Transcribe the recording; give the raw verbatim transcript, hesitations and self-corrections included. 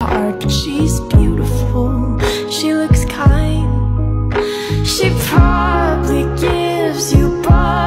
hard, but she's beautiful. She looks kind. She probably gives you pause.